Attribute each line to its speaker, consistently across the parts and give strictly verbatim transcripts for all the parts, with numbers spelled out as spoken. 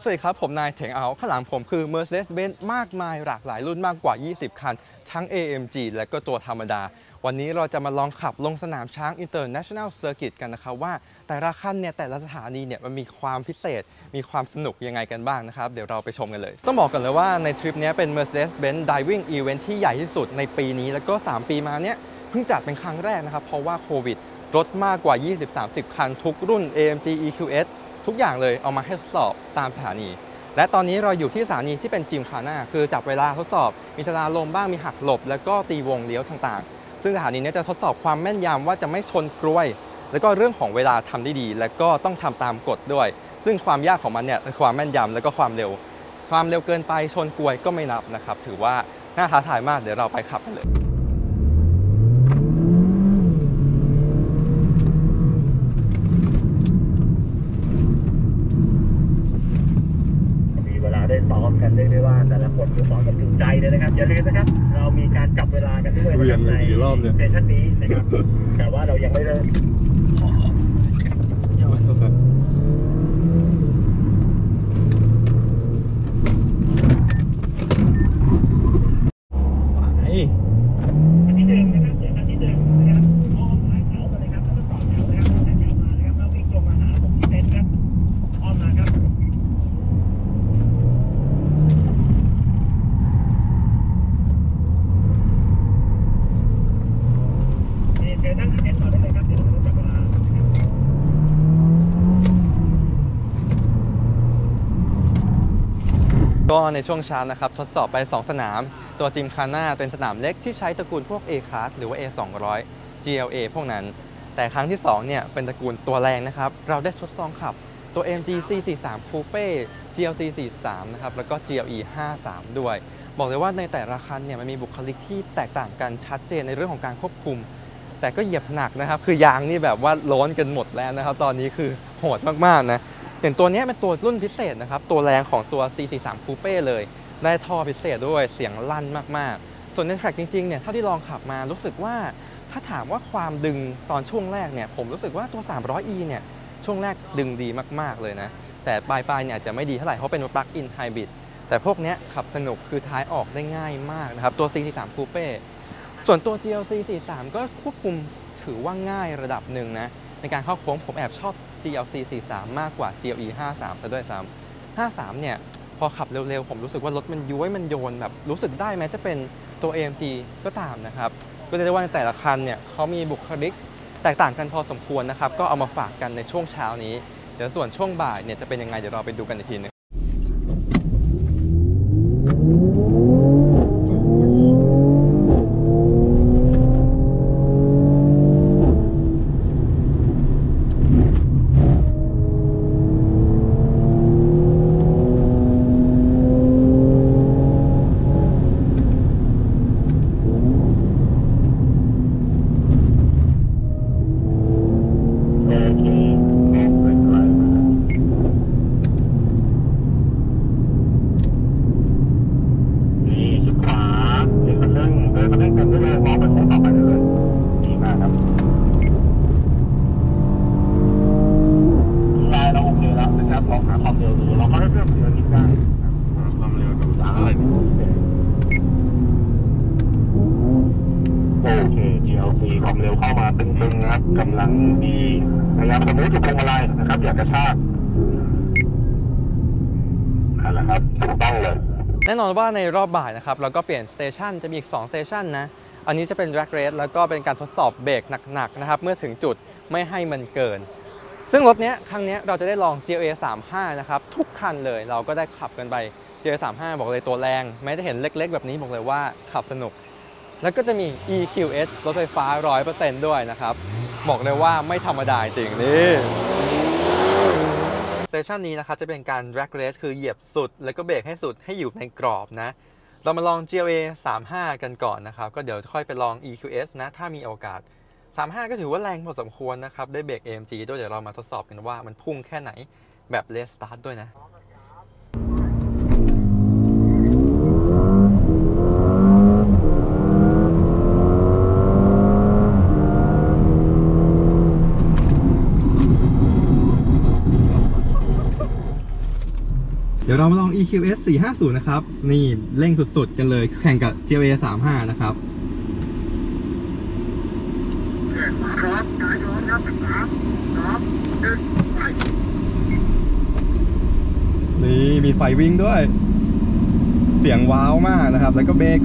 Speaker 1: สวัสดีครับผมนายเถงเอาข้างหลังผมคือ Mercedes-Benz มากมายหลากหลายรุ่นมากกว่ายี่สิบคันทั้ง เอ เอ็ม จี และก็ตัวธรรมดาวันนี้เราจะมาลองขับลงสนามช้าง International Circuit กันนะครับว่าแต่ละคันเนี่ยแต่ละสถานีเนี่ยมันมีความพิเศษมีความสนุกยังไงกันบ้างนะครับเดี๋ยวเราไปชมกันเลยต้องบอกกันเลยว่าในทริปนี้เป็น Mercedes-Benz Driving Event ที่ใหญ่ที่สุดในปีนี้แล้วก็สามปีมาเนี้ยเพิ่งจัดเป็นครั้งแรกนะครับเพราะว่าโควิดรถมากกว่า ยี่สิบถึงสามสิบ คันทุกรุ่น เอ เอ็ม จี อี คิว เอส ทุกอย่างเลยเอามาให้ทดสอบตามสถานีและตอนนี้เราอยู่ที่สถานีที่เป็นจิมคาน่าคือจับเวลาทดสอบมีสลาลมบ้างมีหักหลบแล้วก็ตีวงเลี้ยวต่างๆซึ่งสถานีนี้จะทดสอบความแม่นยำว่าจะไม่ชนกลวยแล้วก็เรื่องของเวลาทำได้ดีและก็ต้องทำตามกฎด้วยซึ่งความยากของมันเนี่ยคือความแม่นยำแล้วก็ความเร็วความเร็วเกินไปชนกลวยก็ไม่นับนะครับถือว่าน่าท้าทายมากเดี๋ยวเราไปขับกันเลย
Speaker 2: ได้ซ้อมกันได้ด้วยว่าแต่ละคนซ้อมกันถึงใจเลยนะครับอย่าลืมนะครับเรามีการจับเวลากันด้วยนะครับในเซสชั่นนี้นะครับแต่ว่าเรายังไม่เริ่ม
Speaker 1: ก็ในช่วงเช้านะครับทดสอบไปสองสนามตัวจิมคาน่าเป็นสนามเล็กที่ใช้ตระกูลพวก A-Class หรือว่า เอ สองร้อย จี แอล เอ พวกนั้นแต่ครั้งที่สองเนี่ยเป็นตระกูลตัวแรงนะครับเราได้ทดลองขับตัว เอ็ม จี ซี สี่สิบสาม Coupe จี แอล ซี สี่สิบสาม นะครับแล้วก็ จี แอล อี ห้าสิบสาม ด้วยบอกเลยว่าในแต่ละคันเนี่ยมันมีบุคลิกที่แตกต่างกันชัดเจนในเรื่องของการควบคุมแต่ก็เหยียบหนักนะครับคือยางนี่แบบว่าล้นกันหมดแล้วนะครับตอนนี้คือโหดมากๆนะอย่างตัวนี้เป็นตัวรุ่นพิเศษนะครับตัวแรงของตัว ซี สี่สิบสาม Coupe เลยได้ท่อพิเศษด้วยเสียงลั่นมากๆส่วนในแทร็กจริงๆเนี่ยเท่าที่ลองขับมารู้สึกว่าถ้าถามว่าความดึงตอนช่วงแรกเนี่ยผมรู้สึกว่าตัว สามร้อยอี เนี่ยช่วงแรกดึงดีมากๆเลยนะแต่ปลายๆเนี่ยอาจจะไม่ดีเท่าไหร่เพราะเป็น Plug-in Hybrid แต่พวกนี้ขับสนุกคือท้ายออกได้ง่ายมากนะครับตัว ซี สี่สิบสาม Coupe ส่วนตัว จี แอล ซี สี่สิบสาม ก็ควบคุมถือว่าง่ายระดับหนึ่งนะในการเข้าโค้งผมแอบชอบ จี แอล ซี สี่สิบสาม มากกว่า จี แอล อี ห้าสิบสาม ซะด้วยซ้ำห้าสิบสามเนี่ยพอขับเร็วๆผมรู้สึกว่ารถมันย้วยมันโยนแบบรู้สึกได้แม้จะเป็นตัว เอ เอ็ม จี ก็ตามนะครับก็จะได้ว่าในแต่ละคันเนี่ยเขามีบุคลิกแตกต่างกันพอสมควรนะครับก็เอามาฝากกันในช่วงเช้านี้เดี๋ยวส่วนช่วงบ่ายเนี่ยจะเป็นยังไงเดี๋ยวเราไปดูกันอีกทีนึง
Speaker 2: ความเร็วเข้ามาตึงๆนะครับกำลังดีพยายามสมูทอยู่พวงมาลัยนะครับอย่ากระชากนั่นแหละครับถูกต้องเลย
Speaker 1: แน่นอนว่าในรอบบ่ายนะครับเราก็เปลี่ยนสเตชันจะมีอีกสองสเตชันนะอันนี้จะเป็น drag race แล้วก็เป็นการทดสอบเบรกหนักๆนะครับเมื่อถึงจุดไม่ให้มันเกินซึ่งรถนี้ครั้งนี้เราจะได้ลอง จี แอล เอ สามสิบห้า นะครับทุกคันเลยเราก็ได้ขับกันไป จี แอล เอ สามสิบห้า บอกเลยตัวแรงแม้จะเห็นเล็กๆแบบนี้บอกเลยว่าขับสนุกแล้วก็จะมี อี คิว เอส รถไฟฟ้า ร้อยเปอร์เซ็นต์ ด้วยนะครับบอกเลยว่าไม่ธรรมดาจริงนี่เซสชันนี้นะครับจะเป็นการ drag race คือเหยียบสุดแล้วก็เบรกให้สุดให้อยู่ในกรอบนะเรามาลอง จี แอล เอ สามสิบห้า กันก่อนนะครับก็เดี๋ยวค่อยไปลอง อี คิว เอส นะถ้ามีโอกาสสามสิบห้าก็ถือว่าแรงพอสมควรนะครับได้เบรก เอ เอ็ม จี ด้วยเดี๋ยวเรามาทดสอบกันว่ามันพุ่งแค่ไหนแบบ Late Start ด้วยนะอี คิว เอส สี่ห้าศูนย์นะครับนี่เร่งสุดๆกันเลยแข่งกับ จี แอล เอ สามห้านะครับ
Speaker 2: ครับกายโดนครับสามสองหนึ่งไป
Speaker 1: นี่มีไฟวิ่งด้วยเสียงว้าวมากนะครับแล้วก็เบรก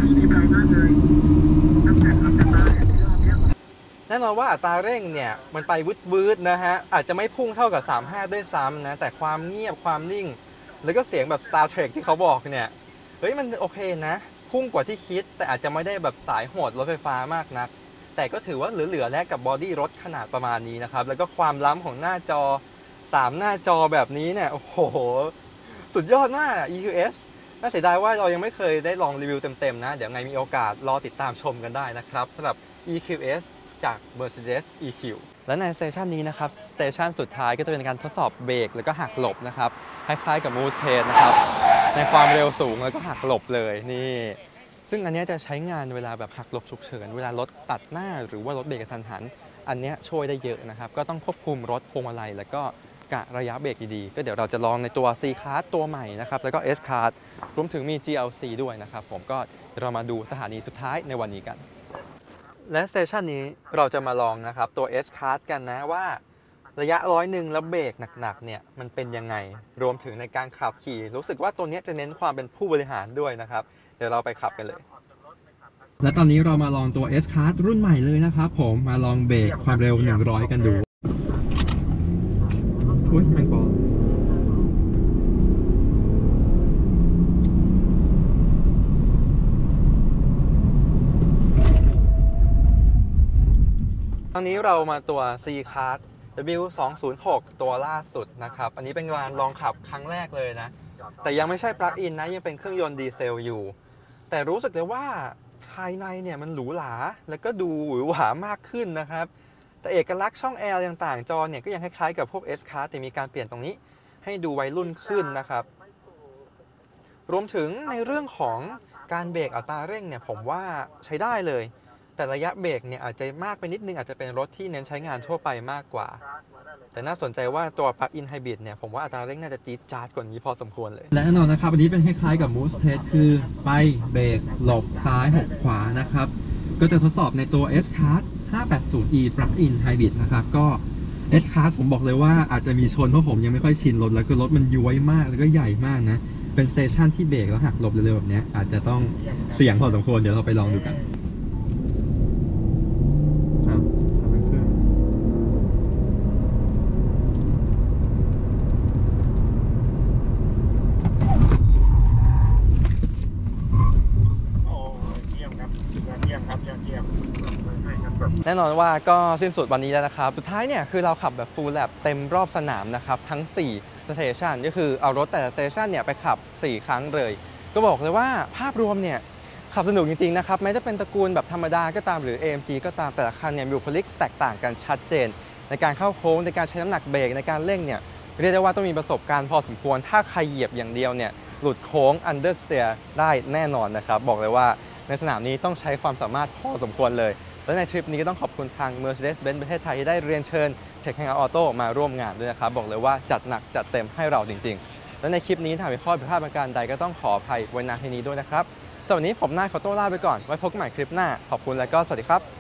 Speaker 1: แน่นอนว่าอัตราเร่งเนี่ยมันไปวืดๆนะฮะอาจจะไม่พุ่งเท่ากับสามห้าด้วยซ้ำนะแต่ความเงียบความนิ่งแล้วก็เสียงแบบ Star Trek ที่เขาบอกเนี่ยเฮ้ยมันโอเคนะพุ่งกว่าที่คิดแต่อาจจะไม่ได้แบบสายโหดรถไฟฟ้ามากนักแต่ก็ถือว่าเหลือๆและกับบอดี้รถขนาดประมาณนี้นะครับแล้วก็ความล้ำของหน้าจอสามหน้าจอแบบนี้เนี่ยโอ้โหสุดยอดมาก อี คิว เอส น่าเสียดายว่าเรายังไม่เคยได้ลองรีวิวเต็มๆนะเดี๋ยวไงมีโอกาสรอติดตามชมกันได้นะครับสำหรับ อี คิว เอส จาก Mercedes อี คิว และในสเตชันนี้นะครับสเตชันสุดท้ายก็จะเป็นการทดสอบเบรกแล้วก็หักหลบนะครับคล้ายๆกับ Moose Test นะครับในความเร็วสูงแล้วก็หักหลบเลยนี่ซึ่งอันนี้จะใช้งานเวลาแบบหักหลบฉุกเฉินเวลารถตัดหน้าหรือว่ารถเบรกกระทันหันอันนี้ช่วยได้เยอะนะครับก็ต้องควบคุมรถพวงมาลัยแล้วก็กะระยะเบรกดีๆก็เดี๋ยวเราจะลองในตัว C Class ตัวใหม่นะครับแล้วก็ S Class รวมถึงมี จี แอล ซี ด้วยนะครับผมก็เรามาดูสถานีสุดท้ายในวันนี้กันและสเตชันนี้เราจะมาลองนะครับตัว S Class กันนะว่าระยะร้อยหนึ่งแล้วเบรกหนักๆเนี่ยมันเป็นยังไงรวมถึงในการขับขี่รู้สึกว่าตัวนี้จะเน้นความเป็นผู้บริหารด้วยนะครับเดี๋ยวเราไปขับกันเลยและตอนนี้เรามาลองตัว S Class รุ่นใหม่เลยนะครับผมมาลองเบรกความเร็วหนึ่งร้อยกันดูอุ้ยแมงปอตอนนี้เรามาตัว C Class ดับเบิลยู สองศูนย์หก ตัวล่าสุดนะครับอันนี้เป็นการลองขับครั้งแรกเลยนะแต่ยังไม่ใช่ปลั๊กอินนะยังเป็นเครื่องยนต์ดีเซลอยู่แต่รู้สึกเลยว่าภายในเนี่ยมันหรูหราแล้วก็ดูหวือหวามากขึ้นนะครับแต่เอกลักษณ์ช่องแอร์ต่างๆจอเนี่ยก็ยังคล้ายๆกับพวก S Class แต่มีการเปลี่ยนตรงนี้ให้ดูวัยรุ่นขึ้นนะครับรวมถึงในเรื่องของการเบรกอัตราเร่งเนี่ยผมว่าใช้ได้เลยแต่ระยะเบรกเนี่ยอาจจะมากไปนิดนึงอาจจะเป็นรถที่เน้นใช้งานทั่วไปมากกว่าแต่น่าสนใจว่าตัว Plug-in Hybrid เนี่ยผมว่าอัตราเร่งน่าจะจี๊ดจ๊าดกว่านี้พอสมควรเลยและแน่นอนนะครับอันนี้เป็นคล้ายๆกับ Moose Test คือไปเบรกหลบซ้ายหกขวานะครับก็จะทดสอบในตัว S Class ห้าแปดศูนย์ อี Plug-in Hybrid นะครับก็ S Class ผมบอกเลยว่าอาจจะมีชนเพราะผมยังไม่ค่อยชินรถแล้วก็รถมันย้วยมากแล้วก็ใหญ่มากนะเป็นสเตชันที่เบรกแล้วหักหลบเร็วๆแบบนี้อาจจะต้องเสี่ยงพอสมควรเดี๋ยวเราไปลองดูกันแน่นอนว่าก็สิ้นสุดวันนี้แล้วนะครับสุดท้ายเนี่ยคือเราขับแบบ full lap เต็มรอบสนามนะครับทั้งสี่สเตชันก็คือเอารถแต่ละสเตชันเนี่ยไปขับสี่ครั้งเลยก็บอกเลยว่าภาพรวมเนี่ยขับสนุกจริงๆนะครับแม้จะเป็นตระกูลแบบธรรมดาก็ตามหรือ เอ เอ็ม จี ก็ตามแต่ละคันเนี่ยมีบุคลิกแตกต่างกันชัดเจนในการเข้าโค้งในการใช้น้ำหนักเบรกในการเร่งเนี่ยเรียกได้ว่าต้องมีประสบการณ์พอสมควรถ้าใครเหยียบอย่างเดียวเนี่ยหลุดโค้ง understeer ได้แน่นอนนะครับบอกเลยว่าในสนามนี้ต้องใช้ความสามารถพอสมควรเลยและในทริปนี้ก็ต้องขอบคุณทาง Mercedes-Benz ประเทศไทยที่ได้เรียนเชิญ Tech Hangout Auto มาร่วมงานด้วยนะครับบอกเลยว่าจัดหนักจัดเต็มให้เราจริงๆและในคลิปนี้ถ้ามีข้อผิดพลาดประการใดก็ต้องขออภัยไว้ณที่นี้ด้วยนะครับสำหรับวันนี้ผมนายขอตัวลาไปก่อนไว้พบกันใหม่คลิปหน้าขอบคุณและก็สวัสดีครับ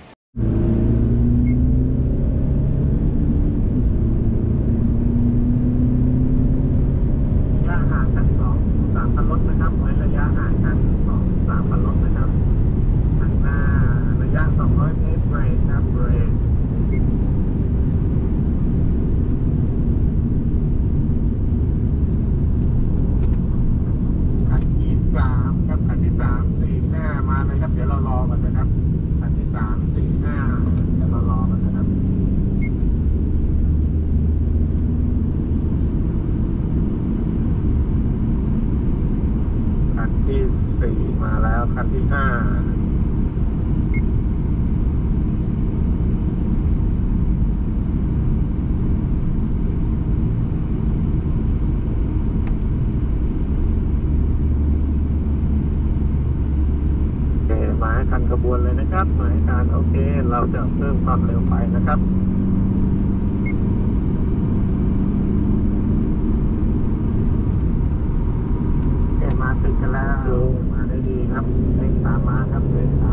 Speaker 1: คันที่ห้าหมายคันขบวนเลยนะครับหมายการโอเคเราจะเพิ่มความเร็วไปนะครับ
Speaker 3: กันแล้วมาได้ดีครับเร่งตามมาครับเร่งตาม